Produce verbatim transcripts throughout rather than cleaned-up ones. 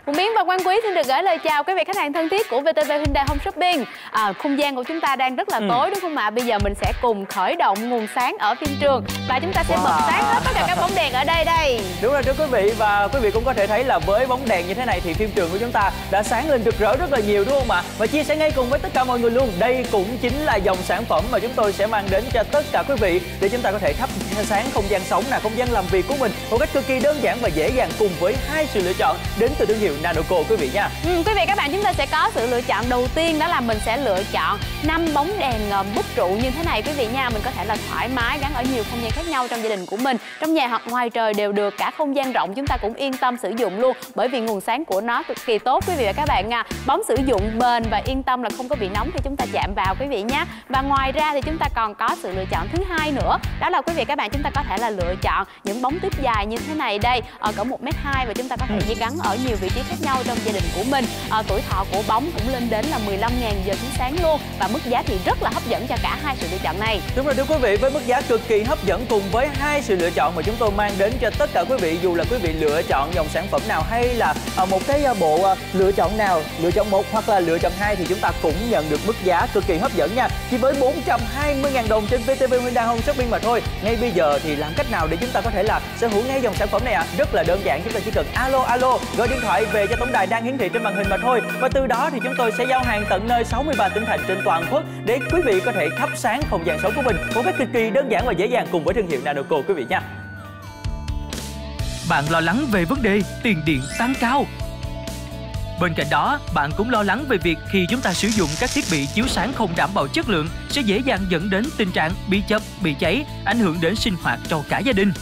Quỳnh Biến và Quang Quý xin được gửi lời chào quý vị khách hàng thân thiết của vê tê vê Hyundai Home Shopping. À, không gian của chúng ta đang rất là ừ. tối đúng không ạ? Bây giờ mình sẽ cùng khởi động nguồn sáng ở phim trường và chúng ta sẽ wow. bật sáng hết tất cả các bóng đèn ở đây đây. Đúng rồi thưa quý vị, và quý vị cũng có thể thấy là với bóng đèn như thế này thì phim trường của chúng ta đã sáng lên rực rỡ rất là nhiều đúng không ạ? Và chia sẻ ngay cùng với tất cả mọi người luôn. Đây cũng chính là dòng sản phẩm mà chúng tôi sẽ mang đến cho tất cả quý vị để chúng ta có thể thắp sáng không gian sống là không gian làm việc của mình một cách cực kỳ đơn giản và dễ dàng cùng với hai sự lựa chọn đến từ thương hiệu Nanoco quý vị nha. Ừ, quý vị các bạn, chúng ta sẽ có sự lựa chọn đầu tiên, đó là mình sẽ lựa chọn năm bóng đèn bút trụ như thế này quý vị nha. Mình có thể là thoải mái gắn ở nhiều không gian khác nhau trong gia đình của mình, trong nhà hoặc ngoài trời đều được, cả không gian rộng chúng ta cũng yên tâm sử dụng luôn, bởi vì nguồn sáng của nó cực kỳ tốt quý vị và các bạn nha. Bóng sử dụng bền và yên tâm là không có bị nóng khi chúng ta chạm vào quý vị nhé. Và ngoài ra thì chúng ta còn có sự lựa chọn thứ hai nữa, đó là quý vị các bạn chúng ta có thể là lựa chọn những bóng tiếp dài như thế này đây, ở cỡ một mét hai và chúng ta có thể gắn ở nhiều vị trí khác nhau trong gia đình của mình. À, tuổi thọ của bóng cũng lên đến là mười lăm nghìn giờ chiếu sáng luôn, và mức giá thì rất là hấp dẫn cho cả hai sự lựa chọn này. Đúng rồi thưa quý vị, với mức giá cực kỳ hấp dẫn cùng với hai sự lựa chọn mà chúng tôi mang đến cho tất cả quý vị, dù là quý vị lựa chọn dòng sản phẩm nào hay là một cái bộ lựa chọn nào, lựa chọn một hoặc là lựa chọn hai thì chúng ta cũng nhận được mức giá cực kỳ hấp dẫn nha. Chỉ với bốn trăm hai mươi nghìn đồng trên vê tê vê Hyundai Home Shopping mà thôi. Ngay bây giờ thì làm cách nào để chúng ta có thể là sở hữu ngay dòng sản phẩm này ạ? À? Rất là đơn giản, chúng ta chỉ cần alo alo gọi điện thoại về cho tổng đài đang hiển thị trên màn hình mà thôi, và từ đó thì chúng tôi sẽ giao hàng tận nơi sáu mươi ba tỉnh thành trên toàn quốc để quý vị có thể thắp sáng không gian sống của mình một cách cực kỳ đơn giản và dễ dàng cùng với thương hiệu Nanoco quý vị nha. Bạn lo lắng về vấn đề tiền điện tăng cao. Bên cạnh đó, bạn cũng lo lắng về việc khi chúng ta sử dụng các thiết bị chiếu sáng không đảm bảo chất lượng sẽ dễ dàng dẫn đến tình trạng bị chập, bị cháy, ảnh hưởng đến sinh hoạt cho cả gia đình.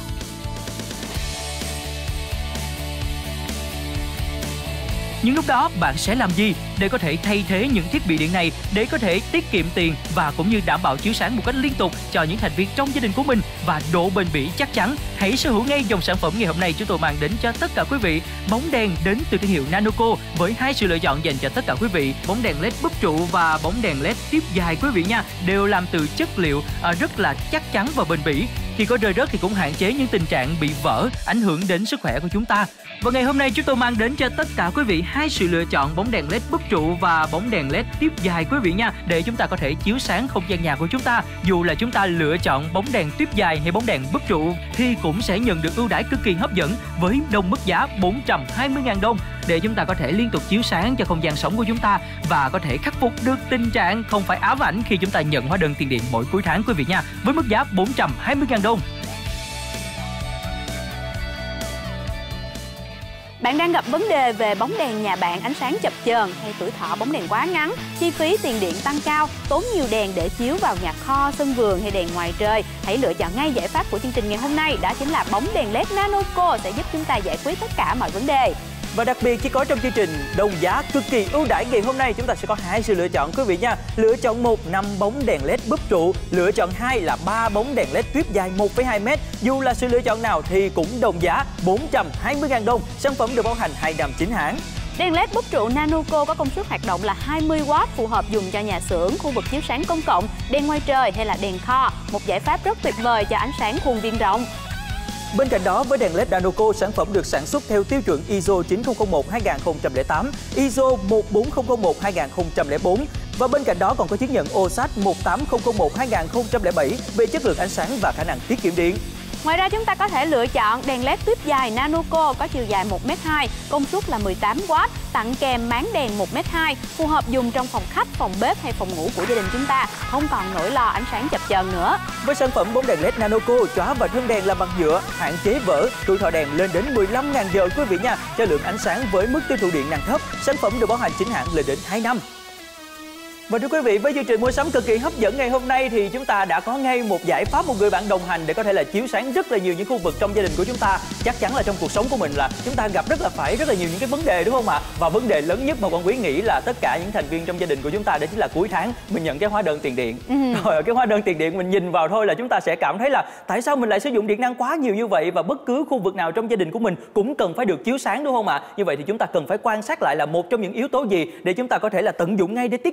Nhưng lúc đó bạn sẽ làm gì để có thể thay thế những thiết bị điện này để có thể tiết kiệm tiền và cũng như đảm bảo chiếu sáng một cách liên tục cho những thành viên trong gia đình của mình và độ bền bỉ chắc chắn? Hãy sở hữu ngay dòng sản phẩm ngày hôm nay chúng tôi mang đến cho tất cả quý vị. Bóng đèn đến từ thương hiệu Nanoco với hai sự lựa chọn dành cho tất cả quý vị. Bóng đèn led búp trụ và bóng đèn led tiếp dài quý vị nha, đều làm từ chất liệu rất là chắc chắn và bền bỉ. Khi có rơi rớt thì cũng hạn chế những tình trạng bị vỡ, ảnh hưởng đến sức khỏe của chúng ta. Và ngày hôm nay chúng tôi mang đến cho tất cả quý vị hai sự lựa chọn bóng đèn led búp trụ và bóng đèn led tiếp dài quý vị nha, để chúng ta có thể chiếu sáng không gian nhà của chúng ta. Dù là chúng ta lựa chọn bóng đèn tiếp dài hay bóng đèn búp trụ thì cũng sẽ nhận được ưu đãi cực kỳ hấp dẫn với đồng mức giá bốn trăm hai mươi nghìn đồng để chúng ta có thể liên tục chiếu sáng cho không gian sống của chúng ta và có thể khắc phục được tình trạng không phải ám ảnh khi chúng ta nhận hóa đơn tiền điện mỗi cuối tháng quý vị nha, với mức giá bốn trăm hai mươi nghìn đồng. Bạn đang gặp vấn đề về bóng đèn nhà bạn ánh sáng chập chờn hay tuổi thọ bóng đèn quá ngắn, chi phí tiền điện tăng cao, tốn nhiều đèn để chiếu vào nhà kho, sân vườn hay đèn ngoài trời? Hãy lựa chọn ngay giải pháp của chương trình ngày hôm nay, đó chính là bóng đèn led Nanoco sẽ giúp chúng ta giải quyết tất cả mọi vấn đề. Và đặc biệt chỉ có trong chương trình đồng giá cực kỳ ưu đãi ngày hôm nay chúng ta sẽ có hai sự lựa chọn quý vị nha. Lựa chọn một năm bóng đèn led búp trụ, lựa chọn hai là ba bóng đèn led tuyếp dài một phẩy hai mét. Dù là sự lựa chọn nào thì cũng đồng giá bốn trăm hai mươi nghìn đồng. Sản phẩm được bảo hành hai năm chính hãng. Đèn led búp trụ Nanoco có công suất hoạt động là hai mươi oát, phù hợp dùng cho nhà xưởng, khu vực chiếu sáng công cộng, đèn ngoài trời hay là đèn kho. Một giải pháp rất tuyệt vời cho ánh sáng khuôn viên rộng. Bên cạnh đó, với đèn led Nanoco, sản phẩm được sản xuất theo tiêu chuẩn i ét o chín không một hai không không tám, i ét o một bốn không không một hai không không bốn và bên cạnh đó còn có chứng nhận o sat một tám không không một hai không không bảy về chất lượng ánh sáng và khả năng tiết kiệm điện. Ngoài ra chúng ta có thể lựa chọn đèn led tuyếp dài Nanoco có chiều dài một mét hai, công suất là mười tám oát, tặng kèm máng đèn một mét hai, phù hợp dùng trong phòng khách, phòng bếp hay phòng ngủ của gia đình chúng ta, không còn nỗi lo ánh sáng chập chờn nữa. Với sản phẩm bóng đèn led Nanoco, chóa và thân đèn làm bằng nhựa, hạn chế vỡ, tuổi thọ đèn lên đến mười lăm nghìn giờ quý vị nha, cho lượng ánh sáng với mức tiêu thụ điện năng thấp. Sản phẩm được bảo hành chính hãng lên đến hai năm. Và thưa quý vị, với chương trình mua sắm cực kỳ hấp dẫn ngày hôm nay thì chúng ta đã có ngay một giải pháp, một người bạn đồng hành để có thể là chiếu sáng rất là nhiều những khu vực trong gia đình của chúng ta. Chắc chắn là trong cuộc sống của mình là chúng ta gặp rất là phải rất là nhiều những cái vấn đề đúng không ạ? Và vấn đề lớn nhất mà Quang Quý nghĩ là tất cả những thành viên trong gia đình của chúng ta đó chính là cuối tháng mình nhận cái hóa đơn tiền điện. Ừ. Rồi cái hóa đơn tiền điện mình nhìn vào thôi là chúng ta sẽ cảm thấy là tại sao mình lại sử dụng điện năng quá nhiều như vậy, và bất cứ khu vực nào trong gia đình của mình cũng cần phải được chiếu sáng đúng không ạ? Như vậy thì chúng ta cần phải quan sát lại là một trong những yếu tố gì để chúng ta có thể là tận dụng ngay để tiết kiệm điện. Ừ.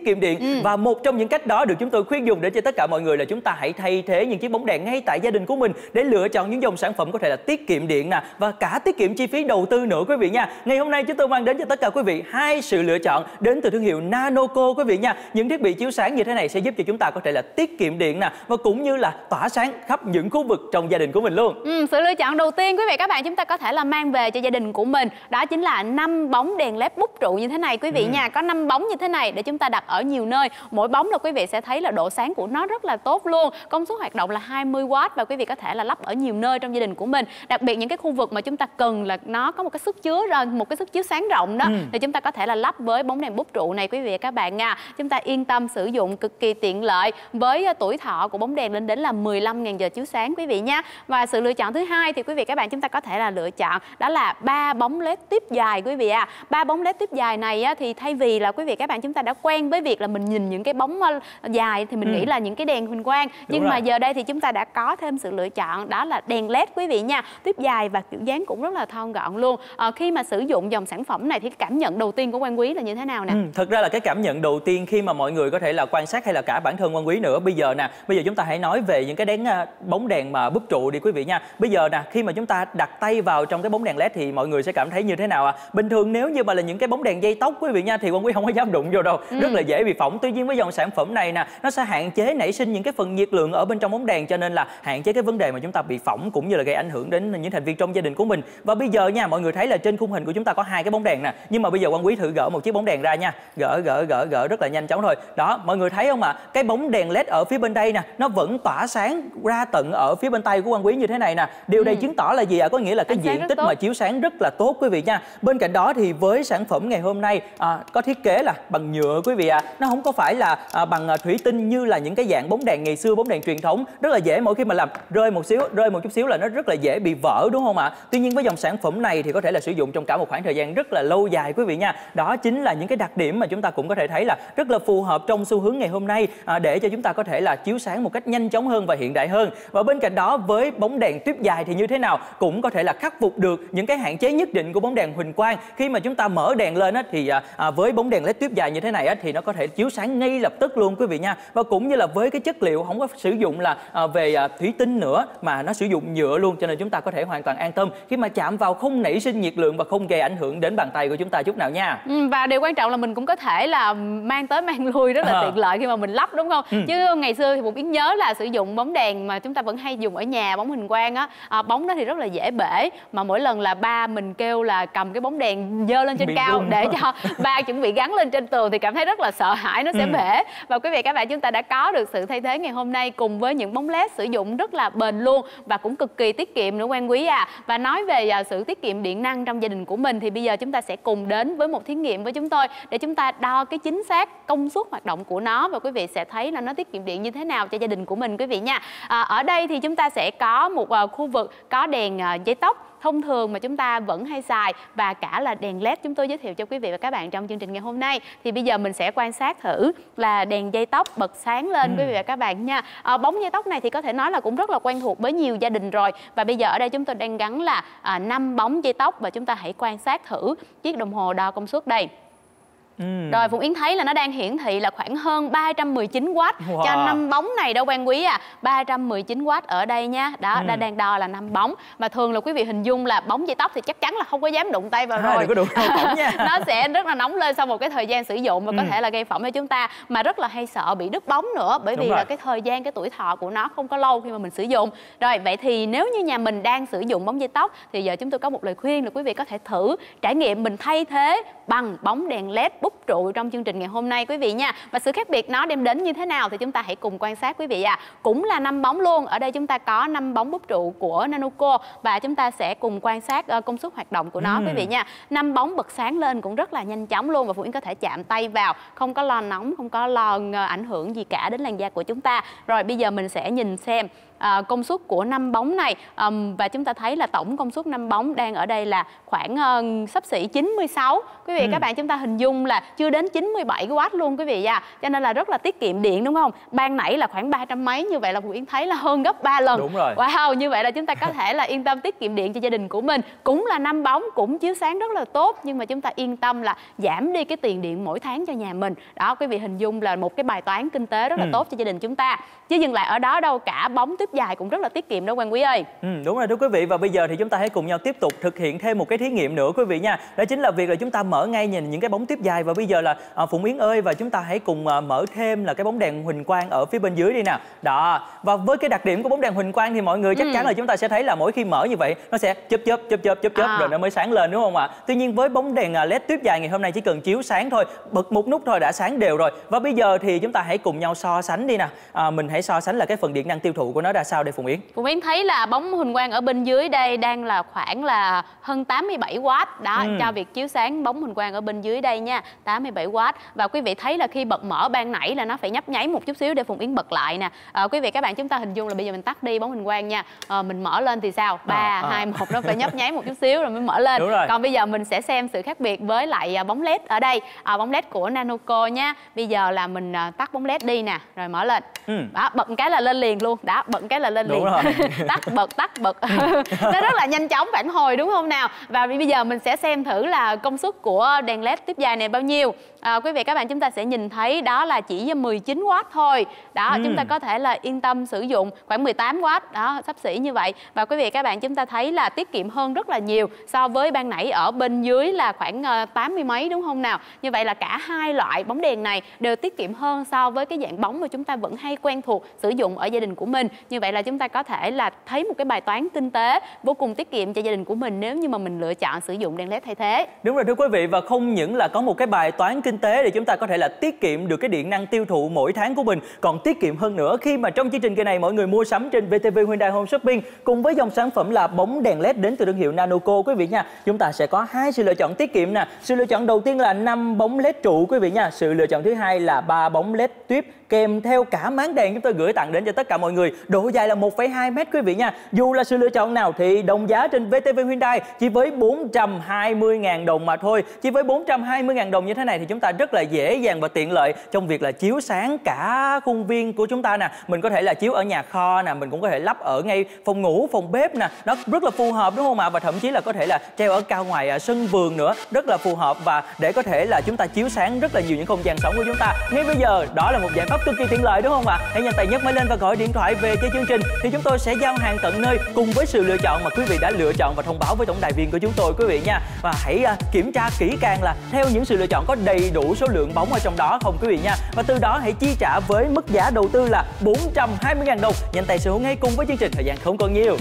Ừ. Và một trong những cách đó được chúng tôi khuyên dùng để cho tất cả mọi người là chúng ta hãy thay thế những chiếc bóng đèn ngay tại gia đình của mình để lựa chọn những dòng sản phẩm có thể là tiết kiệm điện nè và cả tiết kiệm chi phí đầu tư nữa quý vị nha. Ngày hôm nay chúng tôi mang đến cho tất cả quý vị hai sự lựa chọn đến từ thương hiệu Nanoco quý vị nha. Những thiết bị chiếu sáng như thế này sẽ giúp cho chúng ta có thể là tiết kiệm điện nè và cũng như là tỏa sáng khắp những khu vực trong gia đình của mình luôn. Ừ, sự lựa chọn đầu tiên quý vị các bạn chúng ta có thể là mang về cho gia đình của mình đó chính là năm bóng đèn led bút trụ như thế này quý vị ừ. nha. Có năm bóng như thế này để chúng ta đặt ở nhiều nơi. Mỗi bóng là quý vị sẽ thấy là độ sáng của nó rất là tốt luôn. Công suất hoạt động là hai mươi oát và quý vị có thể là lắp ở nhiều nơi trong gia đình của mình. Đặc biệt những cái khu vực mà chúng ta cần là nó có một cái sức chứa ra một cái sức chiếu sáng rộng đó ừ. thì chúng ta có thể là lắp với bóng đèn bút trụ này quý vị các bạn nha. Chúng ta yên tâm sử dụng cực kỳ tiện lợi với tuổi thọ của bóng đèn lên đến là mười lăm nghìn giờ chiếu sáng quý vị nha. Và sự lựa chọn thứ hai thì quý vị các bạn chúng ta có thể là lựa chọn đó là ba bóng led tiếp dài quý vị à. Ba bóng led tiếp dài này á, thì thay vì là quý vị các bạn chúng ta đã quen với việc là mình nhìn những cái bóng dài thì mình ừ. nghĩ là những cái đèn huỳnh quang. Đúng nhưng rồi. Mà giờ đây thì chúng ta đã có thêm sự lựa chọn đó là đèn led quý vị nha. Tiếp dài và kiểu dáng cũng rất là thon gọn luôn. À, khi mà sử dụng dòng sản phẩm này thì cảm nhận đầu tiên của Quang Quý là như thế nào nè? Ừ, thật ra là cái cảm nhận đầu tiên khi mà mọi người có thể là quan sát hay là cả bản thân Quang Quý nữa bây giờ nè, bây giờ chúng ta hãy nói về những cái đèn bóng đèn mà bút trụ đi quý vị nha. Bây giờ nè, khi mà chúng ta đặt tay vào trong cái bóng đèn led thì mọi người sẽ cảm thấy như thế nào ạ? À? Bình thường nếu như mà là những cái bóng đèn dây tóc quý vị nha thì Quang Quý không có dám đụng vô đâu, ừ. rất là dễ bị phỏng. Tuy nhiên với dòng sản phẩm này nè, nó sẽ hạn chế nảy sinh những cái phần nhiệt lượng ở bên trong bóng đèn cho nên là hạn chế cái vấn đề mà chúng ta bị phỏng cũng như là gây ảnh hưởng đến những thành viên trong gia đình của mình. Và bây giờ nha, mọi người thấy là trên khung hình của chúng ta có hai cái bóng đèn nè, nhưng mà bây giờ Quang Quý thử gỡ một chiếc bóng đèn ra nha, gỡ gỡ gỡ gỡ rất là nhanh chóng thôi. Đó, mọi người thấy không ạ? À? Cái bóng đèn led ở phía bên đây nè, nó vẫn tỏa sáng ra tận ở phía bên tay của Quang Quý như thế này nè. Điều này ừ. chứng tỏ là gì ạ? À? Có nghĩa là cái diện tích mà chiếu sáng rất là tốt quý vị nha. Bên cạnh đó thì với sản phẩm ngày hôm nay à, có thiết kế là bằng nhựa quý vị ạ. À. Nó không có phải là à, bằng à, thủy tinh như là những cái dạng bóng đèn ngày xưa, bóng đèn truyền thống rất là dễ mỗi khi mà làm rơi một xíu, rơi một chút xíu là nó rất là dễ bị vỡ đúng không ạ? À? Tuy nhiên với dòng sản phẩm này thì có thể là sử dụng trong cả một khoảng thời gian rất là lâu dài quý vị nha. Đó chính là những cái đặc điểm mà chúng ta cũng có thể thấy là rất là phù hợp trong xu hướng ngày hôm nay à, để cho chúng ta có thể là chiếu sáng một cách nhanh chóng hơn và hiện đại hơn. Và bên cạnh đó với bóng đèn tuyếp dài thì như thế nào cũng có thể là khắc phục được những cái hạn chế nhất định của bóng đèn huỳnh quang. Khi mà chúng ta mở đèn lên á, thì à, với bóng đèn led tuyếp dài như thế này á, thì nó có thể chiếu sáng ngay lập tức luôn quý vị nha. Và cũng như là với cái chất liệu không có sử dụng là à, về à, thủy tinh nữa mà nó sử dụng nhựa luôn, cho nên chúng ta có thể hoàn toàn an tâm khi mà chạm vào không nảy sinh nhiệt lượng và không gây ảnh hưởng đến bàn tay của chúng ta chút nào nha. Ừ, và điều quan trọng là mình cũng có thể là mang tới mang lui rất là à. tiện lợi khi mà mình lắp đúng không? Ừ. Chứ ngày xưa thì Phụng Yến nhớ là sử dụng bóng đèn mà chúng ta vẫn hay dùng ở nhà, bóng huỳnh quang á, à, bóng đó thì rất là dễ bể, mà mỗi lần là ba mình kêu là cầm cái bóng đèn dơ lên trên Bị cao rung. để cho ba chuẩn bị gắn lên trên tường thì cảm thấy rất là sợ hãi nó sẽ ừ. bể. Và quý vị các bạn chúng ta đã có được sự thay thế ngày hôm nay cùng với những bóng led sử dụng rất là bền luôn và cũng cực kỳ tiết kiệm nữa Quang Quý à. Và nói về uh, sự tiết kiệm điện năng trong gia đình của mình thì bây giờ chúng ta sẽ cùng đến với một thí nghiệm với chúng tôi để chúng ta đo cái chính xác công suất hoạt động của nó và quý vị sẽ thấy là nó tiết kiệm điện như thế nào cho gia đình của mình quý vị nha. À, ở đây thì chúng ta sẽ có một uh, khu vực có đèn uh, dây tóc thông thường mà chúng ta vẫn hay xài và cả là đèn led chúng tôi giới thiệu cho quý vị và các bạn trong chương trình ngày hôm nay. Thì bây giờ mình sẽ quan sát thử là đèn dây tóc bật sáng lên ừ. quý vị và các bạn nha. À, bóng dây tóc này thì có thể nói là cũng rất là quen thuộc với nhiều gia đình rồi. Và bây giờ ở đây chúng tôi đang gắn là à, năm bóng dây tóc và chúng ta hãy quan sát thử chiếc đồng hồ đo công suất đây. Ừ. Rồi Phụng Yến thấy là nó đang hiển thị là khoảng hơn ba trăm mười chín oát wow. cho năm bóng này đâu Quang Quý à. ba trăm mười chín oát ở đây nha. Đó, ừ. đã đang đo là năm bóng. Mà thường là quý vị hình dung là bóng dây tóc thì chắc chắn là không có dám đụng tay vào à, rồi. Đừng có đụng phỏng nha. Nó sẽ rất là nóng lên sau một cái thời gian sử dụng và ừ. có thể là gây phỏng cho chúng ta, mà rất là hay sợ bị đứt bóng nữa bởi Đúng vì rồi. là cái thời gian, cái tuổi thọ của nó không có lâu khi mà mình sử dụng. Rồi vậy thì nếu như nhà mình đang sử dụng bóng dây tóc thì giờ chúng tôi có một lời khuyên là quý vị có thể thử trải nghiệm mình thay thế bằng bóng đèn led bút trụ trong chương trình ngày hôm nay quý vị nha. Và sự khác biệt nó đem đến như thế nào thì chúng ta hãy cùng quan sát quý vị à. Cũng là năm bóng luôn. Ở đây chúng ta có năm bóng bút trụ của Nanoco và chúng ta sẽ cùng quan sát uh, công suất hoạt động của nó ừ. quý vị nha. Năm bóng bật sáng lên cũng rất là nhanh chóng luôn và Phụng Yến có thể chạm tay vào, không có lo nóng, không có lo uh, ảnh hưởng gì cả đến làn da của chúng ta. Rồi bây giờ mình sẽ nhìn xem à, công suất của năm bóng này, à, và chúng ta thấy là tổng công suất năm bóng đang ở đây là khoảng uh, xấp xỉ chín mươi sáu. Quý vị ừ. các bạn chúng ta hình dung là chưa đến chín mươi bảy oát luôn quý vị nha. Cho nên là rất là tiết kiệm điện đúng không? Ban nãy là khoảng ba trăm mấy, như vậy là Phụng Yến thấy là hơn gấp ba lần. Đúng rồi. Wow, như vậy là chúng ta có thể là yên tâm tiết kiệm điện cho gia đình của mình. Cũng là năm bóng, cũng chiếu sáng rất là tốt, nhưng mà chúng ta yên tâm là giảm đi cái tiền điện mỗi tháng cho nhà mình. Đó, quý vị hình dung là một cái bài toán kinh tế rất là ừ. tốt cho gia đình chúng ta. Chứ dừng lại ở đó đâu, cả bóng tiếp dài cũng rất là tiết kiệm đó Quang Quý ơi. Ừ, đúng rồi thưa quý vị, và bây giờ thì chúng ta hãy cùng nhau tiếp tục thực hiện thêm một cái thí nghiệm nữa quý vị nha. Đó chính là việc là chúng ta mở ngay nhìn những cái bóng tiếp dài, và bây giờ là à, Phụng Yến ơi, và chúng ta hãy cùng à, mở thêm là cái bóng đèn huỳnh quang ở phía bên dưới đi nào. Đó, và với cái đặc điểm của bóng đèn huỳnh quang thì mọi người chắc ừ. chắn là chúng ta sẽ thấy là mỗi khi mở như vậy nó sẽ chớp chớp chớp chớp chớp chớp à. rồi nó mới sáng lên đúng không ạ? Tuy nhiên với bóng đèn led tiếp dài ngày hôm nay chỉ cần chiếu sáng thôi, bật một nút thôi đã sáng đều rồi. Và bây giờ thì chúng ta hãy cùng nhau so sánh đi nào. À, mình hãy so sánh là cái phần điện năng tiêu thụ của nó ra sao đây Phụng Yến? Phụng Yến thấy là bóng huỳnh quang ở bên dưới đây đang là khoảng là hơn tám mươi bảy oát đó, ừ. cho việc chiếu sáng bóng huỳnh quang ở bên dưới đây nha, tám mươi bảy oát. Và quý vị thấy là khi bật mở ban nãy là nó phải nhấp nháy một chút xíu để Phụng Yến bật lại nè. À, quý vị các bạn chúng ta hình dung là bây giờ mình tắt đi bóng huỳnh quang nha, à, mình mở lên thì sao? Ba, hai, một, nó phải nhấp nháy một chút xíu rồi mới mở lên. Còn bây giờ mình sẽ xem sự khác biệt với lại bóng led ở đây, à, bóng led của Nanoco nha. Bây giờ là mình tắt bóng led đi nè, rồi mở lên. Ừ. Đó, bật một cái là lên liền luôn. Đó, bật một cái là lên đúng liền. Tắt bật tắt bật. Nó rất là nhanh chóng phản hồi đúng không nào? Và bây giờ mình sẽ xem thử là công suất của đèn led tiếp dài này bao nhiêu. À, quý vị các bạn chúng ta sẽ nhìn thấy đó là chỉ mười chín oát thôi. Đó, ừ. chúng ta có thể là yên tâm sử dụng khoảng mười tám oát, đó, xấp xỉ như vậy. Và quý vị các bạn chúng ta thấy là tiết kiệm hơn rất là nhiều so với ban nãy ở bên dưới là khoảng tám mươi mấy đúng không nào? Như vậy là cả hai loại bóng đèn này đều tiết kiệm hơn so với cái dạng bóng mà chúng ta vẫn hay quen thuộc sử dụng ở gia đình của mình. Như vậy là chúng ta có thể là thấy một cái bài toán kinh tế vô cùng tiết kiệm cho gia đình của mình nếu như mà mình lựa chọn sử dụng đèn led thay thế. Đúng rồi thưa quý vị, và không những là có một cái bài toán kinh tế để chúng ta có thể là tiết kiệm được cái điện năng tiêu thụ mỗi tháng của mình, còn tiết kiệm hơn nữa khi mà trong chương trình kỳ này mọi người mua sắm trên vê tê vê Hyundai Home Shopping cùng với dòng sản phẩm là bóng đèn led đến từ thương hiệu Nanoco quý vị nha. Chúng ta sẽ có hai sự lựa chọn tiết kiệm nè. Sự lựa chọn đầu tiên là năm bóng led trụ quý vị nha. Sự lựa chọn thứ hai là ba bóng led tuyếp kèm theo cả máng đèn chúng tôi gửi tặng đến cho tất cả mọi người. Độ dài là một phẩy hai mét quý vị nha. Dù là sự lựa chọn nào thì đồng giá trên vê tê vê Hyundai chỉ với bốn trăm hai mươi ngàn đồng mà thôi. Chỉ với bốn trăm hai mươi ngàn đồng như thế này thì chúng ta rất là dễ dàng và tiện lợi trong việc là chiếu sáng cả khuôn viên của chúng ta nè. Mình có thể là chiếu ở nhà kho nè, mình cũng có thể lắp ở ngay phòng ngủ, phòng bếp nè. Nó rất là phù hợp đúng không ạ? Và thậm chí là có thể là treo ở cao ngoài à, sân vườn nữa, rất là phù hợp và để có thể là chúng ta chiếu sáng rất là nhiều những không gian sống của chúng ta. Ngay bây giờ đó là một giải pháp cực kỳ tiện lợi đúng không ạ? Hãy nhanh tay nhấc máy lên và gọi điện thoại về cho chương trình thì chúng tôi sẽ giao hàng tận nơi cùng với sự lựa chọn mà quý vị đã lựa chọn và thông báo với tổng đài viên của chúng tôi quý vị nha. Và hãy uh, kiểm tra kỹ càng là theo những sự lựa chọn có đầy đủ số lượng bóng ở trong đó không quý vị nha. Và từ đó hãy chi trả với mức giá đầu tư là bốn trăm hai mươi ngàn đồng. Nhanh tay sở hữu ngay cùng với chương trình, thời gian không còn nhiều.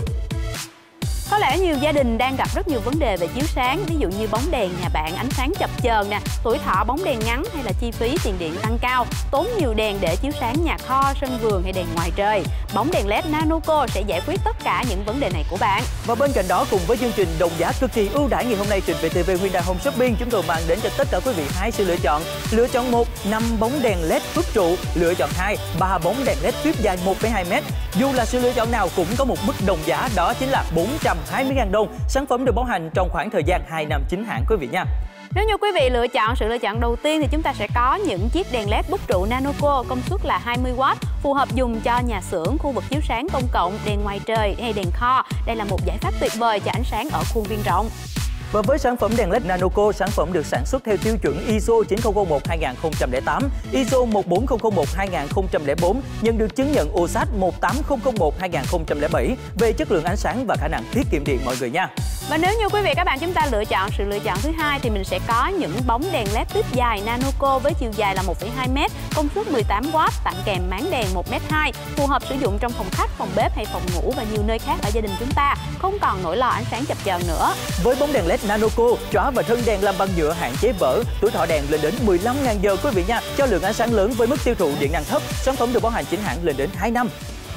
Có lẽ nhiều gia đình đang gặp rất nhiều vấn đề về chiếu sáng, ví dụ như bóng đèn nhà bạn ánh sáng chập chờn nè, tuổi thọ bóng đèn ngắn hay là chi phí tiền điện tăng cao, tốn nhiều đèn để chiếu sáng nhà kho, sân vườn hay đèn ngoài trời. Bóng đèn led Nanoco sẽ giải quyết tất cả những vấn đề này của bạn. Và bên cạnh đó cùng với chương trình đồng giá cực kỳ ưu đãi ngày hôm nay trên vê tê vê Hyundai Home Shopping, chúng tôi mang đến cho tất cả quý vị hai sự lựa chọn. Lựa chọn một, năm bóng đèn led phước trụ. Lựa chọn hai, ba bóng đèn led tuyếp dài một phẩy hai mét. Dù là sự lựa chọn nào cũng có một mức đồng giá, đó chính là bốn trăm hai mươi ngàn đồng. Sản phẩm được bảo hành trong khoảng thời gian hai năm chính hãng quý vị nha. Nếu như quý vị lựa chọn sự lựa chọn đầu tiên thì chúng ta sẽ có những chiếc đèn led bút trụ Nanoco công suất là hai mươi oát, phù hợp dùng cho nhà xưởng, khu vực chiếu sáng công cộng, đèn ngoài trời hay đèn kho. Đây là một giải pháp tuyệt vời cho ánh sáng ở khuôn viên rộng. Và với sản phẩm đèn led Nanoco, sản phẩm được sản xuất theo tiêu chuẩn i ét ô chín không không một hai không không tám, i ét ô một bốn không không một hai không không bốn, nhận được chứng nhận ô sát một tám không không một hai không không bảy về chất lượng ánh sáng và khả năng tiết kiệm điện mọi người nha. Và nếu như quý vị các bạn chúng ta lựa chọn sự lựa chọn thứ hai thì mình sẽ có những bóng đèn led tuyếp dài Nanoco với chiều dài là một phẩy hai mét, công suất mười tám oát, tặng kèm máng đèn một mét hai, phù hợp sử dụng trong phòng khách, phòng bếp hay phòng ngủ và nhiều nơi khác ở gia đình chúng ta, không còn nỗi lo ánh sáng chập chờn nữa. Với bóng đèn led Nanoco, chóa và thân đèn làm bằng nhựa hạn chế vỡ, tuổi thọ đèn lên đến mười lăm nghìn giờ quý vị nha, cho lượng ánh sáng lớn với mức tiêu thụ điện năng thấp. Sản phẩm được bảo hành chính hãng lên đến hai năm.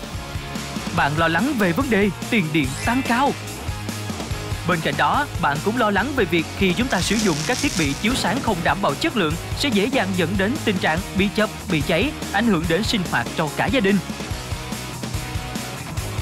Bạn lo lắng về vấn đề tiền điện tăng cao. Bên cạnh đó, bạn cũng lo lắng về việc khi chúng ta sử dụng các thiết bị chiếu sáng không đảm bảo chất lượng sẽ dễ dàng dẫn đến tình trạng bị chập, bị cháy, ảnh hưởng đến sinh hoạt cho cả gia đình.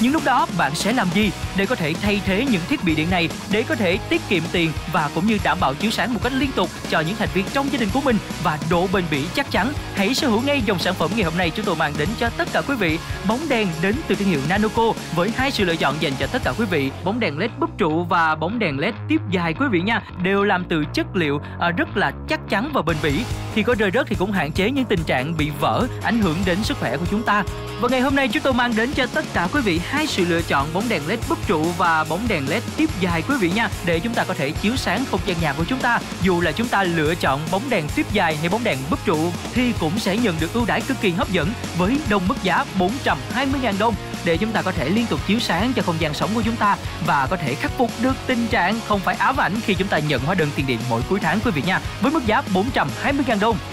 Nhưng lúc đó bạn sẽ làm gì để có thể thay thế những thiết bị điện này để có thể tiết kiệm tiền và cũng như đảm bảo chiếu sáng một cách liên tục cho những thành viên trong gia đình của mình và độ bền bỉ chắc chắn? Hãy sở hữu ngay dòng sản phẩm ngày hôm nay chúng tôi mang đến cho tất cả quý vị. Bóng đèn đến từ thương hiệu Nanoco với hai sự lựa chọn dành cho tất cả quý vị. Bóng đèn led búp trụ và bóng đèn led tiếp dài quý vị nha, đều làm từ chất liệu à, rất là chắc chắn và bền bỉ. Khi có rơi rớt thì cũng hạn chế những tình trạng bị vỡ, ảnh hưởng đến sức khỏe của chúng ta. Và ngày hôm nay chúng tôi mang đến cho tất cả quý vị hai sự lựa chọn bóng đèn led búp trụ và bóng đèn led tiếp dài quý vị nha, để chúng ta có thể chiếu sáng không gian nhà của chúng ta. Dù là chúng ta lựa chọn bóng đèn tiếp dài hay bóng đèn búp trụ thì cũng sẽ nhận được ưu đãi cực kỳ hấp dẫn với đồng mức giá bốn trăm hai mươi nghìn đồng để chúng ta có thể liên tục chiếu sáng cho không gian sống của chúng ta và có thể khắc phục được tình trạng không phải ám ảnh khi chúng ta nhận hóa đơn tiền điện mỗi cuối tháng quý vị nha, với mức giá bốn trăm hai mươi nghìn đồng.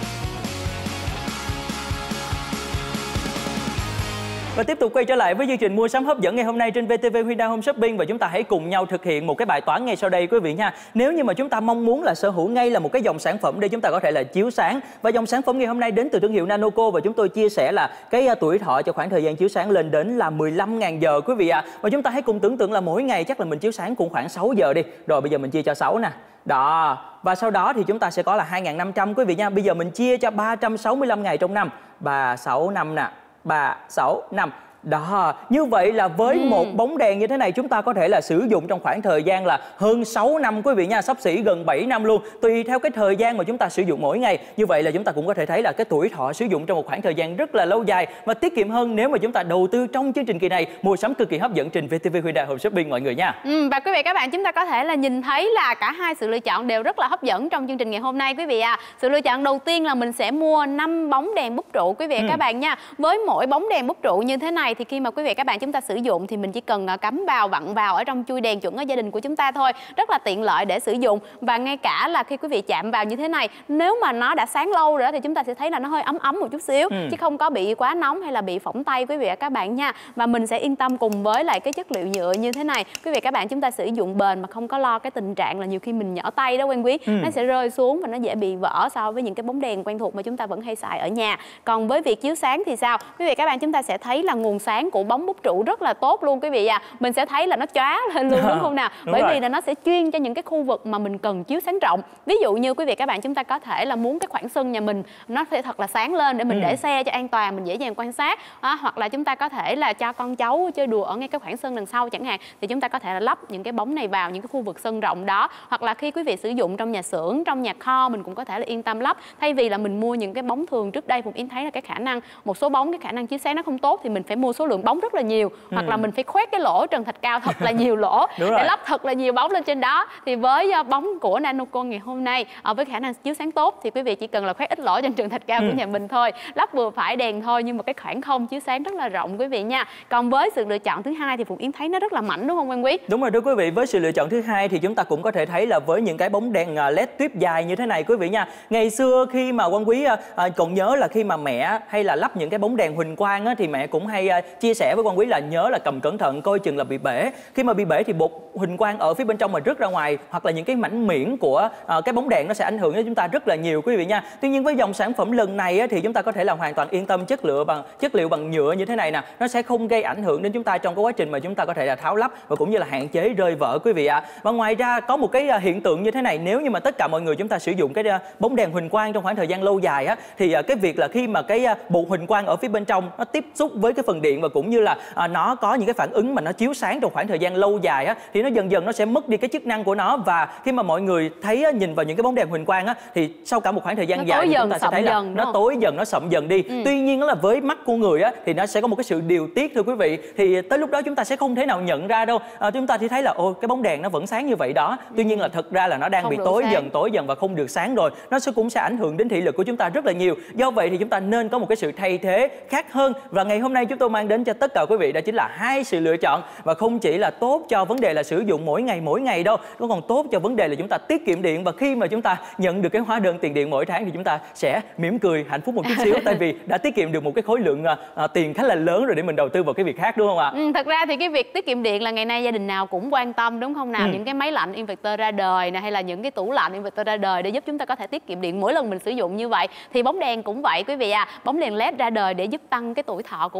Và tiếp tục quay trở lại với chương trình mua sắm hấp dẫn ngày hôm nay trên vê tê vê Huy Đao Home Shopping, và chúng ta hãy cùng nhau thực hiện một cái bài toán ngay sau đây quý vị nha. Nếu như mà chúng ta mong muốn là sở hữu ngay là một cái dòng sản phẩm để chúng ta có thể là chiếu sáng, và dòng sản phẩm ngày hôm nay đến từ thương hiệu Nanoco, và chúng tôi chia sẻ là cái tuổi thọ cho khoảng thời gian chiếu sáng lên đến là mười lăm nghìn giờ quý vị ạ. À. Và chúng ta hãy cùng tưởng tượng là mỗi ngày chắc là mình chiếu sáng cũng khoảng sáu giờ đi. Rồi bây giờ mình chia cho sáu nè. Đó, và sau đó thì chúng ta sẽ có là hai nghìn năm trăm quý vị nha. Bây giờ mình chia cho ba trăm sáu mươi lăm ngày trong năm. ba, sáu, năm nè. ba, sáu, năm. Đó, như vậy là với ừ. một bóng đèn như thế này chúng ta có thể là sử dụng trong khoảng thời gian là hơn sáu năm quý vị nha, xấp xỉ gần bảy năm luôn, tùy theo cái thời gian mà chúng ta sử dụng mỗi ngày. Như vậy là chúng ta cũng có thể thấy là cái tuổi thọ sử dụng trong một khoảng thời gian rất là lâu dài và tiết kiệm hơn nếu mà chúng ta đầu tư trong chương trình kỳ này mua sắm cực kỳ hấp dẫn trên vê tê vê Huy Đao Home Shopping mọi người nha. Ừ, và quý vị các bạn, chúng ta có thể là nhìn thấy là cả hai sự lựa chọn đều rất là hấp dẫn trong chương trình ngày hôm nay quý vị à. Sự lựa chọn đầu tiên là mình sẽ mua năm bóng đèn búp trụ quý vị ừ. các bạn nha. Với mỗi bóng đèn búp trụ như thế này thì khi mà quý vị các bạn chúng ta sử dụng thì mình chỉ cần cắm vào vặn vào ở trong chui đèn chuẩn ở gia đình của chúng ta thôi, rất là tiện lợi để sử dụng. Và ngay cả là khi quý vị chạm vào như thế này, nếu mà nó đã sáng lâu rồi đó thì chúng ta sẽ thấy là nó hơi ấm ấm một chút xíu ừ. chứ không có bị quá nóng hay là bị phỏng tay quý vị các bạn nha. Và mình sẽ yên tâm cùng với lại cái chất liệu nhựa như thế này quý vị các bạn, chúng ta sử dụng bền mà không có lo cái tình trạng là nhiều khi mình nhỏ tay đó Quen Quý ừ. nó sẽ rơi xuống và nó dễ bị vỡ so với những cái bóng đèn quen thuộc mà chúng ta vẫn hay xài ở nhà. Còn với việc chiếu sáng thì sao quý vị các bạn, chúng ta sẽ thấy là nguồn sáng của bóng búp trụ rất là tốt luôn quý vị à. Mình sẽ thấy là nó chóa lên luôn đúng không nào? Đúng Bởi rồi. vì là nó sẽ chuyên cho những cái khu vực mà mình cần chiếu sáng rộng. Ví dụ như quý vị các bạn chúng ta có thể là muốn cái khoảng sân nhà mình nó sẽ thật là sáng lên để mình ừ. để xe cho an toàn, mình dễ dàng quan sát à, hoặc là chúng ta có thể là cho con cháu chơi đùa ở ngay cái khoảng sân đằng sau chẳng hạn, thì chúng ta có thể là lắp những cái bóng này vào những cái khu vực sân rộng đó. Hoặc là khi quý vị sử dụng trong nhà xưởng, trong nhà kho, mình cũng có thể là yên tâm lắp, thay vì là mình mua những cái bóng thường. Trước đây Phụng Yến thấy là cái khả năng một số bóng cái khả năng chiếu sáng nó không tốt thì mình phải mua số lượng bóng rất là nhiều ừ. hoặc là mình phải khoét cái lỗ trần thạch cao thật là nhiều lỗ để lắp thật là nhiều bóng lên trên đó. Thì với bóng của Nanoco ngày hôm nay với khả năng chiếu sáng tốt thì quý vị chỉ cần là khoét ít lỗ trên trần thạch cao ừ. của nhà mình thôi, lắp vừa phải đèn thôi, nhưng mà cái khoảng không chiếu sáng rất là rộng quý vị nha. Còn với sự lựa chọn thứ hai thì Phụng Yến thấy nó rất là mạnh đúng không Quang Quý? Đúng rồi đó quý vị, với sự lựa chọn thứ hai thì chúng ta cũng có thể thấy là với những cái bóng đèn led tuyếp dài như thế này quý vị nha. Ngày xưa khi mà Quang Quý à, còn nhớ là khi mà mẹ hay là lắp những cái bóng đèn huỳnh quang á, thì mẹ cũng hay à, chia sẻ với Quang Quý là nhớ là cầm cẩn thận coi chừng là bị bể. Khi mà bị bể thì bột huỳnh quang ở phía bên trong mà rớt ra ngoài, hoặc là những cái mảnh miếng của uh, cái bóng đèn nó sẽ ảnh hưởng đến chúng ta rất là nhiều quý vị nha. Tuy nhiên với dòng sản phẩm lần này á, thì chúng ta có thể là hoàn toàn yên tâm, chất liệu bằng chất liệu bằng nhựa như thế này nè, nó sẽ không gây ảnh hưởng đến chúng ta trong cái quá trình mà chúng ta có thể là tháo lắp và cũng như là hạn chế rơi vỡ quý vị ạ. À. Và ngoài ra có một cái uh, hiện tượng như thế này, nếu như mà tất cả mọi người chúng ta sử dụng cái uh, bóng đèn huỳnh quang trong khoảng thời gian lâu dài á, thì uh, cái việc là khi mà cái uh, bột huỳnh quang ở phía bên trong nó tiếp xúc với cái phần điện và cũng như là uh, nó có những cái phản ứng mà nó chiếu sáng trong khoảng thời gian lâu dài á, thì nó dần dần nó sẽ mất đi cái chức năng của nó. Và khi mà mọi người thấy á, nhìn vào những cái bóng đèn huỳnh quang á, thì sau cả một khoảng thời gian nó dài thì chúng ta sẽ thấy là nó tối dần, nó sậm dần đi. Ừ. Tuy nhiên là với mắt của người á, thì nó sẽ có một cái sự điều tiết thưa quý vị. Thì tới lúc đó chúng ta sẽ không thể nào nhận ra đâu. À, chúng ta chỉ thấy là ôi cái bóng đèn nó vẫn sáng như vậy đó. Tuy nhiên là thật ra là nó đang không bị tối sáng. dần tối dần và không được sáng rồi. Nó sẽ cũng sẽ ảnh hưởng đến thị lực của chúng ta rất là nhiều. Do vậy thì chúng ta nên có một cái sự thay thế khác hơn. Và ngày hôm nay chúng tôi mang đến cho tất cả quý vị đó chính là hai sự lựa chọn, và không chỉ là tốt cho vấn đề là sử dụng mỗi ngày mỗi ngày đâu, nó còn tốt cho vấn đề là chúng ta tiết kiệm điện. Và khi mà chúng ta nhận được cái hóa đơn tiền điện mỗi tháng thì chúng ta sẽ mỉm cười hạnh phúc một chút xíu, tại vì đã tiết kiệm được một cái khối lượng uh, tiền khá là lớn rồi để mình đầu tư vào cái việc khác, đúng không ạ? Ừ, thật ra thì cái việc tiết kiệm điện là ngày nay gia đình nào cũng quan tâm đúng không nào? Ừ. Những cái máy lạnh inverter ra đời này, hay là những cái tủ lạnh inverter ra đời để giúp chúng ta có thể tiết kiệm điện mỗi lần mình sử dụng như vậy. Thì bóng đèn cũng vậy quý vị à, bóng đèn led ra đời để giúp tăng cái tuổi thọ của bóng đèn và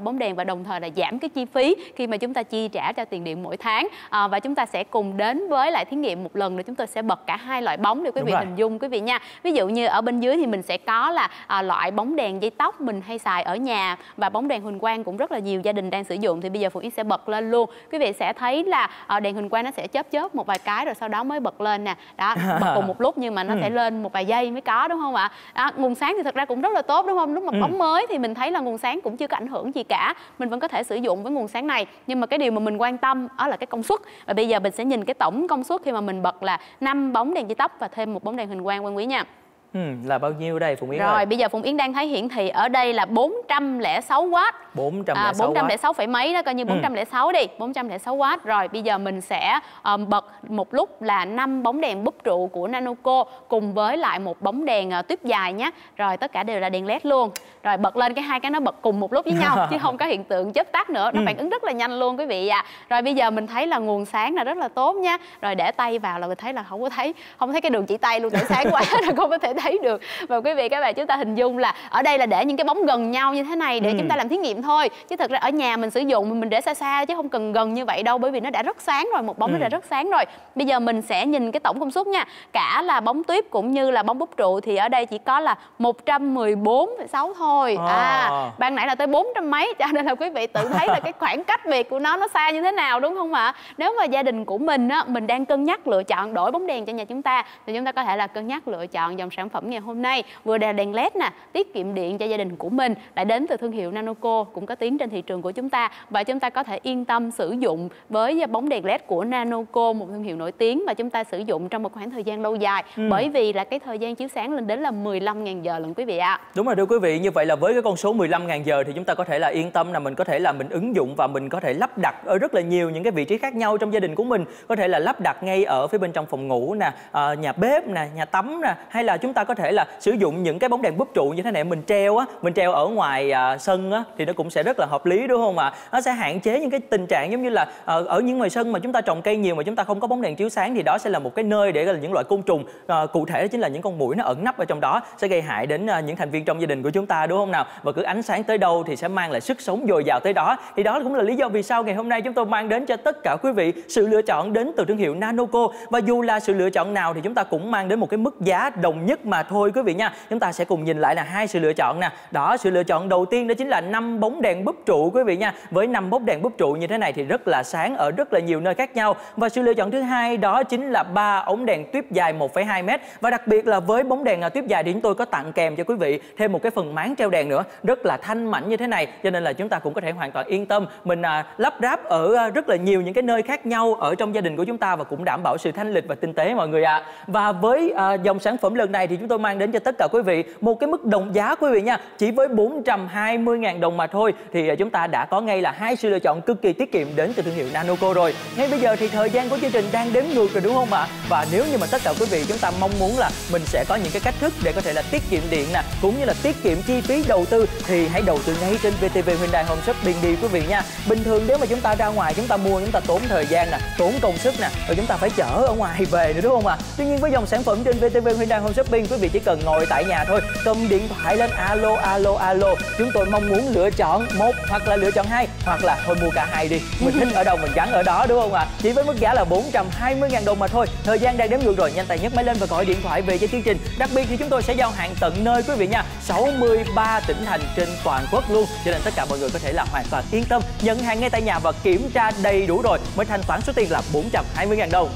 và đồng thời là giảm cái chi phí khi mà chúng ta chi trả cho tiền điện mỗi tháng. À, và chúng ta sẽ cùng đến với lại thí nghiệm một lần nữa, chúng tôi sẽ bật cả hai loại bóng để quý vị hình dung quý vị nha. Ví dụ như ở bên dưới thì mình sẽ có là à, loại bóng đèn dây tóc mình hay xài ở nhà và bóng đèn huỳnh quang cũng rất là nhiều gia đình đang sử dụng. Thì bây giờ Phượng Yến sẽ bật lên luôn. Quý vị sẽ thấy là à, đèn huỳnh quang nó sẽ chớp chớp một vài cái rồi sau đó mới bật lên nè. Đó, bật cùng một lúc nhưng mà nó ừ. sẽ lên một vài giây mới có, đúng không ạ? À, nguồn sáng thì thật ra cũng rất là tốt, đúng không? Lúc mà ừ. bóng mới thì mình thấy là nguồn sáng cũng chưa có ảnh hưởng gì cả, mình vẫn có thể sử dụng với nguồn sáng này. Nhưng mà cái điều mà mình quan tâm đó là cái công suất. Và bây giờ mình sẽ nhìn cái tổng công suất khi mà mình bật là năm bóng đèn dây tóc và thêm một bóng đèn huỳnh quang, quan quý nha. Ừ, là bao nhiêu đây Phụng Yến Rồi ơi? bây giờ Phụng Yến đang thấy hiển thị ở đây là bốn trăm lẻ sáu oát. bốn trăm lẻ sáu à, bốn trăm lẻ sáu phẩy mấy đó, coi như bốn trăm lẻ sáu ừ. đi, bốn trăm lẻ sáu oát. Rồi bây giờ mình sẽ um, bật một lúc là năm bóng đèn búp trụ của Nanoco cùng với lại một bóng đèn uh, tuyếp dài nhé. Rồi tất cả đều là đèn led luôn. Rồi bật lên cái hai cái nó bật cùng một lúc với nhau chứ không có hiện tượng chớp tắt nữa. Nó ừ. phản ứng rất là nhanh luôn quý vị ạ. À. Rồi bây giờ mình thấy là nguồn sáng là rất là tốt nha. Rồi để tay vào là mình thấy là không có thấy không thấy cái đường chỉ tay luôn, để sáng quá là không có thể thấy được. Và quý vị các bạn chúng ta hình dung là ở đây là để những cái bóng gần nhau như thế này để ừ. chúng ta làm thí nghiệm thôi, chứ thật ra ở nhà mình sử dụng mình để xa xa chứ không cần gần như vậy đâu, bởi vì nó đã rất sáng rồi, một bóng ừ. nó đã rất sáng rồi. Bây giờ mình sẽ nhìn cái tổng công suất nha, cả là bóng tuyếp cũng như là bóng búp trụ thì ở đây chỉ có là một trăm mười bốn phẩy sáu thôi. à. à ban nãy là tới bốn trăm mấy, cho nên là quý vị tự thấy là cái khoảng cách biệt của nó nó xa như thế nào, đúng không ạ? Nếu mà gia đình của mình á, mình đang cân nhắc lựa chọn đổi bóng đèn cho nhà chúng ta thì chúng ta có thể là cân nhắc lựa chọn dòng sản phẩm ngày hôm nay, vừa là đèn led nè, tiết kiệm điện cho gia đình của mình, lại đến từ thương hiệu Nanoco cũng có tiếng trên thị trường của chúng ta, và chúng ta có thể yên tâm sử dụng với bóng đèn led của Nanoco, một thương hiệu nổi tiếng và chúng ta sử dụng trong một khoảng thời gian lâu dài, ừ. bởi vì là cái thời gian chiếu sáng lên đến là mười lăm nghìn giờ lần quý vị ạ. À. Đúng rồi thưa quý vị, như vậy là với cái con số mười lăm nghìn giờ thì chúng ta có thể là yên tâm là mình có thể là mình ứng dụng và mình có thể lắp đặt ở rất là nhiều những cái vị trí khác nhau trong gia đình của mình, có thể là lắp đặt ngay ở phía bên trong phòng ngủ nè, à, nhà bếp nè, nhà tắm nè, hay là chúng ta có thể là sử dụng những cái bóng đèn búp trụ như thế này mình treo á, mình treo ở ngoài à, sân á thì nó cũng sẽ rất là hợp lý, đúng không ạ? À? Nó sẽ hạn chế những cái tình trạng giống như là à, ở những ngoài sân mà chúng ta trồng cây nhiều mà chúng ta không có bóng đèn chiếu sáng thì đó sẽ là một cái nơi để là những loại côn trùng, à, cụ thể đó chính là những con muỗi nó ẩn nấp ở trong đó, sẽ gây hại đến à, những thành viên trong gia đình của chúng ta, đúng không nào? Và cứ ánh sáng tới đâu thì sẽ mang lại sức sống dồi dào tới đó. Thì đó cũng là lý do vì sao ngày hôm nay chúng tôi mang đến cho tất cả quý vị sự lựa chọn đến từ thương hiệu Nanoco, và dù là sự lựa chọn nào thì chúng ta cũng mang đến một cái mức giá đồng nhất mà thôi quý vị nha. Chúng ta sẽ cùng nhìn lại là hai sự lựa chọn nè. Đó, sự lựa chọn đầu tiên đó chính là năm bóng đèn búp trụ quý vị nha. Với năm bóng đèn búp trụ như thế này thì rất là sáng ở rất là nhiều nơi khác nhau. Và sự lựa chọn thứ hai đó chính là ba ống đèn tuyếp dài một phẩy hai mét. Và đặc biệt là với bóng đèn tuyếp dài thì chúng tôi có tặng kèm cho quý vị thêm một cái phần máng treo đèn nữa, rất là thanh mảnh như thế này, cho nên là chúng ta cũng có thể hoàn toàn yên tâm mình à, lắp ráp ở à, rất là nhiều những cái nơi khác nhau ở trong gia đình của chúng ta, và cũng đảm bảo sự thanh lịch và tinh tế mọi người ạ. À. Và với à, dòng sản phẩm lần này thì chúng tôi mang đến cho tất cả quý vị một cái mức đồng giá quý vị nha, chỉ với bốn trăm hai mươi nghìn đồng mà thôi thì à, chúng ta đã có ngay là hai sự lựa chọn cực kỳ tiết kiệm đến từ thương hiệu Nanoco rồi. Ngay bây giờ thì thời gian của chương trình đang đếm ngược rồi, đúng không ạ? Và nếu như mà tất cả quý vị chúng ta mong muốn là mình sẽ có những cái cách thức để có thể là tiết kiệm điện nè, cũng như là tiết kiệm chi phí đầu tư thì hãy đầu tư ngay trên vê tê vê Hyundai Home Shopping đi quý vị nha. Bình thường nếu mà chúng ta ra ngoài chúng ta mua chúng ta tốn thời gian nè, tốn công sức nè, rồi chúng ta phải chở ở ngoài về nữa, đúng không ạ? Tuy nhiên với dòng sản phẩm trên vê tê vê Hyundai Home Shopping, quý vị chỉ cần ngồi tại nhà thôi, cầm điện thoại lên alo alo alo, chúng tôi mong muốn lựa chọn một hoặc là lựa chọn hai, hoặc là thôi mua cả hai đi, mình thích ở đâu mình gắn ở đó, đúng không ạ? Chỉ với mức giá là bốn trăm hai mươi nghìn đồng mà thôi. Thời gian đang đếm ngược rồi, nhanh tay nhấc máy lên và gọi điện thoại về cho chương trình. Đặc biệt thì chúng tôi sẽ giao hàng tận nơi quý vị nha, sáu mươi ba tỉnh thành trên toàn quốc luôn, cho nên tất cả mọi người có thể là hoàn toàn yên tâm nhận hàng ngay tại nhà và kiểm tra đầy đủ rồi mới thanh toán số tiền là bốn trăm hai mươi nghìn đồng.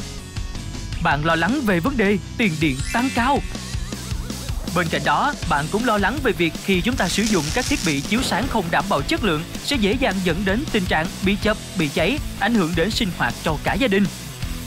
Bạn lo lắng về vấn đề tiền điện tăng cao. Bên cạnh đó, bạn cũng lo lắng về việc khi chúng ta sử dụng các thiết bị chiếu sáng không đảm bảo chất lượng sẽ dễ dàng dẫn đến tình trạng bị chập, bị cháy, ảnh hưởng đến sinh hoạt cho cả gia đình.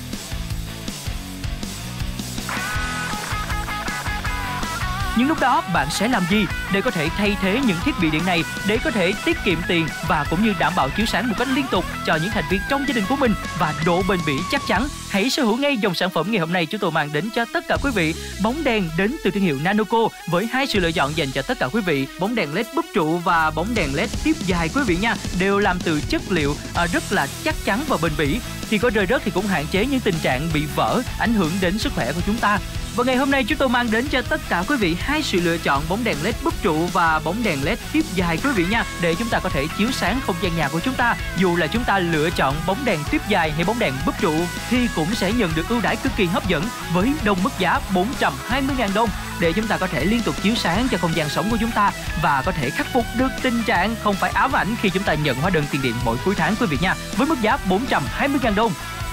Nhưng lúc đó bạn sẽ làm gì để có thể thay thế những thiết bị điện này để có thể tiết kiệm tiền và cũng như đảm bảo chiếu sáng một cách liên tục cho những thành viên trong gia đình của mình và độ bền bỉ chắc chắn? Hãy sở hữu ngay dòng sản phẩm ngày hôm nay chúng tôi mang đến cho tất cả quý vị. Bóng đèn đến từ thương hiệu Nanoco với hai sự lựa chọn dành cho tất cả quý vị. Bóng đèn led búp trụ và bóng đèn led tiếp dài quý vị nha, đều làm từ chất liệu rất là chắc chắn và bền bỉ. Khi có rơi rớt thì cũng hạn chế những tình trạng bị vỡ, ảnh hưởng đến sức khỏe của chúng ta. Và ngày hôm nay chúng tôi mang đến cho tất cả quý vị hai sự lựa chọn bóng đèn led búp trụ và bóng đèn led tiếp dài quý vị nha, để chúng ta có thể chiếu sáng không gian nhà của chúng ta. Dù là chúng ta lựa chọn bóng đèn tiếp dài hay bóng đèn búp trụ thì cũng sẽ nhận được ưu đãi cực kỳ hấp dẫn với đồng mức giá bốn trăm hai mươi nghìn đồng, để chúng ta có thể liên tục chiếu sáng cho không gian sống của chúng ta và có thể khắc phục được tình trạng không phải ám ảnh khi chúng ta nhận hóa đơn tiền điện mỗi cuối tháng quý vị nha, với mức giá bốn trăm hai mươi nghìn đồng.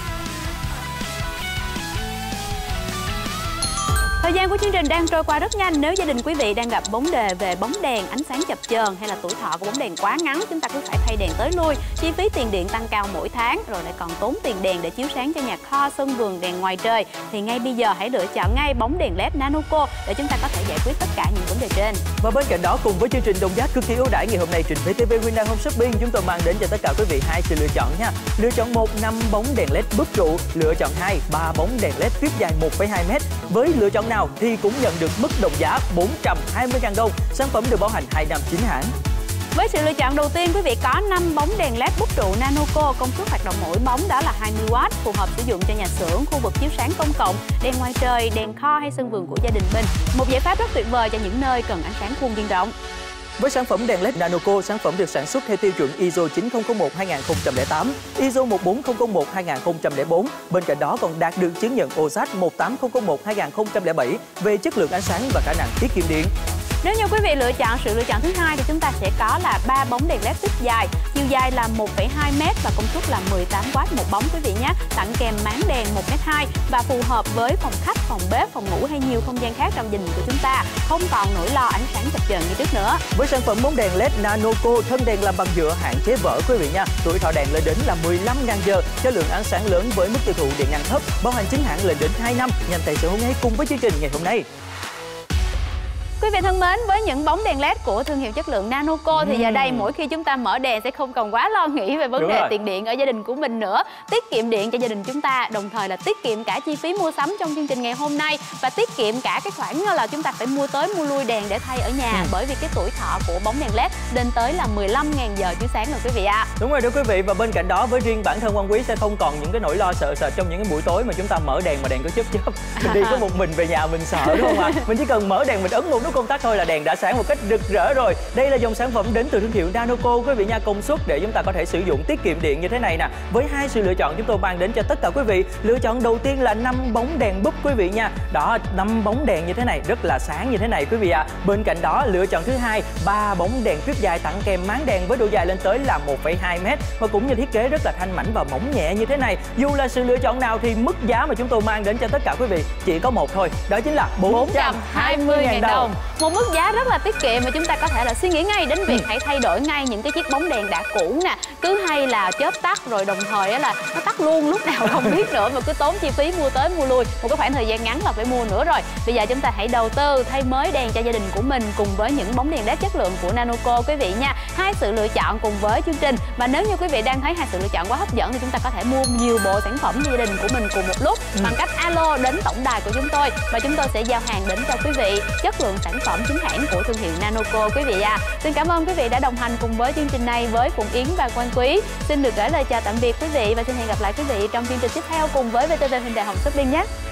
Thời gian của chương trình đang trôi qua rất nhanh. Nếu gia đình quý vị đang gặp vấn đề về bóng đèn, ánh sáng chập chờn hay là tuổi thọ của bóng đèn quá ngắn, chúng ta cứ phải thay đèn tới lui, chi phí tiền điện tăng cao mỗi tháng, rồi lại còn tốn tiền đèn để chiếu sáng cho nhà kho, sân vườn, đèn ngoài trời, thì ngay bây giờ hãy lựa chọn ngay bóng đèn led Nanoco để chúng ta có thể giải quyết tất cả những vấn đề trên. Và bên cạnh đó, cùng với chương trình đồng giá cực kỳ ưu đãi ngày hôm nay trên vê tê vê Hyundai Home Shopping, chúng tôi mang đến cho tất cả quý vị hai sự lựa chọn nha. Lựa chọn một, năm bóng đèn led búp trụ. Lựa chọn hai, ba bóng đèn led tuyếp dài một phẩy hai mét. Với lựa chọn nào thì cũng nhận được mức đồng giá bốn trăm hai mươi nghìn đồng. Sản phẩm được bảo hành hai năm chính hãng. Với sự lựa chọn đầu tiên, quý vị có năm bóng đèn led búp trụ Nanoco, công suất hoạt động mỗi bóng đó là hai mươi oát, phù hợp sử dụng cho nhà xưởng, khu vực chiếu sáng công cộng, đèn ngoài trời, đèn kho hay sân vườn của gia đình mình. Một giải pháp rất tuyệt vời cho những nơi cần ánh sáng khuôn viên rộng. Với sản phẩm đèn led Nanoco, sản phẩm được sản xuất theo tiêu chuẩn i ét o chín không không một hai không không tám, i ét o một bốn không không một hai không không bốn. Bên cạnh đó còn đạt được chứng nhận ô sát một tám không không một hai không không bảy về chất lượng ánh sáng và khả năng tiết kiệm điện. Nếu như quý vị lựa chọn sự lựa chọn thứ hai thì chúng ta sẽ có là ba bóng đèn led tuyếp dài, chiều dài là một phẩy hai mét và công suất là mười tám oát một bóng quý vị nhé. Tặng kèm máng đèn một mét hai và phù hợp với phòng khách, phòng bếp, phòng ngủ hay nhiều không gian khác trong gia đình của chúng ta, không còn nỗi lo ánh sáng chập chờn như trước nữa. Với sản phẩm bóng đèn led Nanoco, thân đèn làm bằng nhựa, hạn chế vỡ quý vị nha. Tuổi thọ đèn lên đến là mười lăm nghìn giờ, cho lượng ánh sáng lớn với mức tiêu thụ điện năng thấp, bảo hành chính hãng lên đến hai năm. Nhanh tay sở hữu ngay cùng với chương trình ngày hôm nay. Quý vị thân mến, với những bóng đèn led của thương hiệu chất lượng Nanoco thì giờ đây mỗi khi chúng ta mở đèn sẽ không còn quá lo nghĩ về vấn Đúng đề rồi. tiền điện ở gia đình của mình nữa. Tiết kiệm điện cho gia đình chúng ta, đồng thời là tiết kiệm cả chi phí mua sắm trong chương trình ngày hôm nay và tiết kiệm cả cái khoản là chúng ta phải mua tới mua lui đèn để thay ở nhà, ừ. bởi vì cái tuổi thọ của bóng đèn led lên tới là mười lăm nghìn giờ chiếu sáng rồi quý vị ạ. À. Đúng rồi đó quý vị, và bên cạnh đó với riêng bản thân Quang Quý sẽ không còn những cái nỗi lo sợ sệt trong những cái buổi tối mà chúng ta mở đèn mà đèn có chớp chớp. Mình đi có một mình về nhà mình sợ đúng không ạ? Mình chỉ cần mở đèn mình ấn một nút công tắc thôi là đèn đã sáng một cách rực rỡ rồi. Đây là dòng sản phẩm đến từ thương hiệu Nanoco quý vị nha, công suất để chúng ta có thể sử dụng tiết kiệm điện như thế này nè. Với hai sự lựa chọn chúng tôi mang đến cho tất cả quý vị. Lựa chọn đầu tiên là năm bóng đèn búp quý vị nha. Đó, năm bóng đèn như thế này rất là sáng như thế này quý vị ạ. À. Bên cạnh đó lựa chọn thứ hai, ba bóng đèn tuyếp dài tặng kèm máng đèn với độ dài lên tới là một phẩy hai mét và cũng như thiết kế rất là thanh mảnh và mỏng nhẹ như thế này. Dù là sự lựa chọn nào thì mức giá mà chúng tôi mang đến cho tất cả quý vị chỉ có một thôi, đó chính là bốn trăm hai mươi nghìn đồng. Một mức giá rất là tiết kiệm mà chúng ta có thể là suy nghĩ ngay đến việc hãy thay đổi ngay những cái chiếc bóng đèn đã cũ nè, cứ hay là chớp tắt rồi đồng thời là nó tắt luôn lúc nào không biết nữa, mà cứ tốn chi phí mua tới mua lui một cái khoảng thời gian ngắn là phải mua nữa rồi. Bây giờ chúng ta hãy đầu tư thay mới đèn cho gia đình của mình cùng với những bóng đèn led chất lượng của Nanoco quý vị nha. Hai sự lựa chọn cùng với chương trình, và nếu như quý vị đang thấy hai sự lựa chọn quá hấp dẫn thì chúng ta có thể mua nhiều bộ sản phẩm cho gia đình của mình cùng một lúc ừ. bằng cách alo đến tổng đài của chúng tôi và chúng tôi sẽ giao hàng đến cho quý vị chất lượng sản phẩm chính hãng của thương hiệu Nanoco quý vị à. Xin cảm ơn quý vị đã đồng hành cùng với chương trình này với Phụng Yến và Quang Quý. Xin được gửi lời chào tạm biệt quý vị và xin hẹn gặp lại quý vị trong chương trình tiếp theo cùng với vê tê vê Hyundai Home Shopping nhé.